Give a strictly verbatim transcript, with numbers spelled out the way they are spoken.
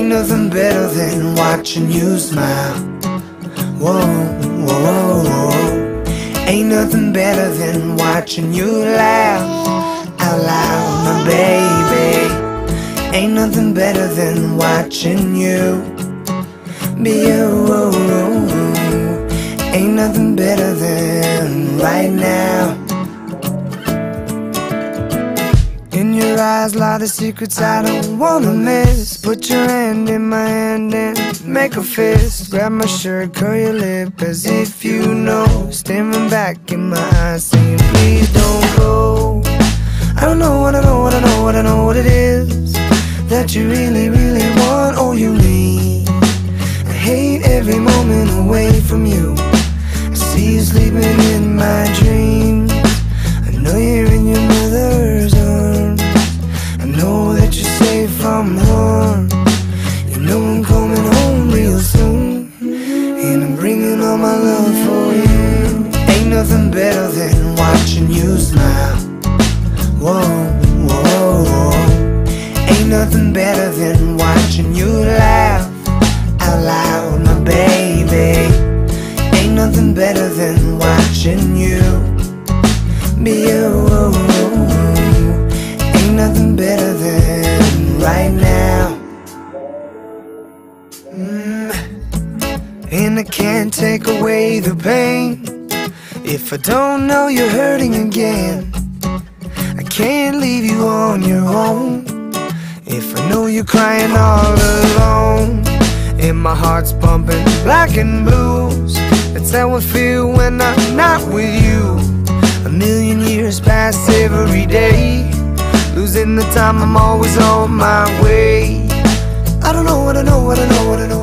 Ain't nothing better than watching you smile. Whoa, whoa, whoa, whoa. Ain't nothing better than watching you laugh out loud, my baby. Ain't nothing better than watching you be you. Ain't nothing better than right now. In your eyes lie the secrets I don't wanna miss. Put your hand in my hand and make a fist. Grab my shirt, curl your lip as if you know. Staring back in my eyes saying please don't go. I don't know what I know, what I know, what I know what it is that you really, really want or you need. I hate every moment away from you. I see you sleeping in my dreams. I know you're in your mother's arms. I know that you're safe from harm. You know I'm coming home real soon, and I'm bringing all my love for you. Ain't nothing better than watching you smile. Whoa, whoa, whoa. Ain't nothing better than watching you laugh out loud, my baby. Ain't nothing better than watching you be you. Ain't nothing better than right now. mm. And I can't take away the pain if I don't know you're hurting again. I can't leave you on your own if I know you're crying all alone. And my heart's pumping black and blues. That's how I feel when I'm not with you. A million years pass every day, losing the time, I'm always on my way. I don't know what I know, what I know, what I know